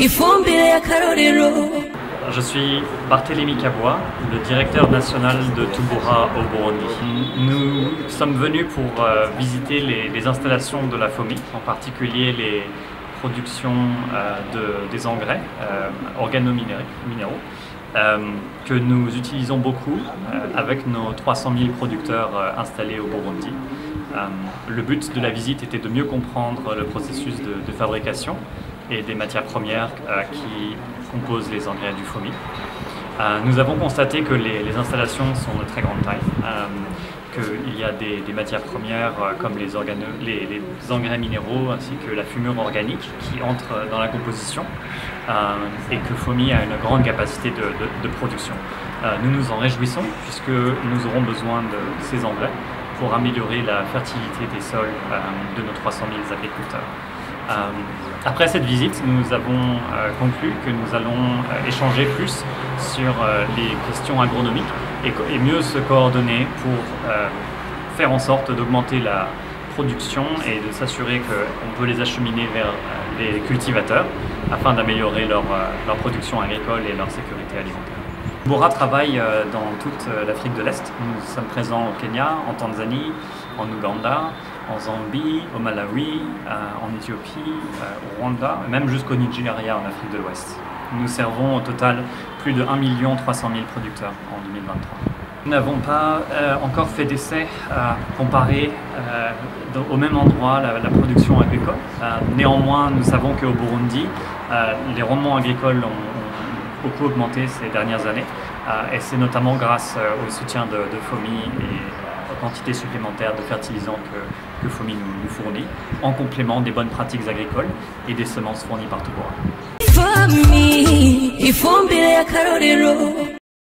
Je suis Barthélémy Kaboua, le directeur national de Tubura au Burundi. Nous sommes venus pour visiter les installations de la FOMI, en particulier les productions des engrais organominéraux que nous utilisons beaucoup avec nos 300 000 producteurs installés au Burundi. Le but de la visite était de mieux comprendre le processus de fabrication et des matières premières qui composent les engrais du FOMI. Nous avons constaté que les installations sont de très grande taille, qu'il y a des matières premières comme les engrais minéraux ainsi que la fumure organique qui entrent dans la composition et que FOMI a une grande capacité de production. Nous nous en réjouissons puisque nous aurons besoin de ces engrais pour améliorer la fertilité des sols de nos 300 000 agriculteurs. Après cette visite, nous avons conclu que nous allons échanger plus sur les questions agronomiques et mieux se coordonner pour faire en sorte d'augmenter la production et de s'assurer qu'on peut les acheminer vers les cultivateurs afin d'améliorer leur production agricole et leur sécurité alimentaire. Tubura travaille dans toute l'Afrique de l'Est. Nous sommes présents au Kenya, en Tanzanie, en Ouganda, en Zambie, au Malawi, en Éthiopie, au Rwanda, et même jusqu'au Nigeria en Afrique de l'Ouest. Nous servons au total plus de 1 300 000 producteurs en 2023. Nous n'avons pas encore fait d'essai comparé au même endroit la production agricole. Néanmoins, nous savons qu'au Burundi, les rendements agricoles ont beaucoup augmenté ces dernières années et c'est notamment grâce au soutien de FOMI et aux quantités supplémentaires de fertilisants que FOMI nous fournit, en complément des bonnes pratiques agricoles et des semences fournies par Tubura.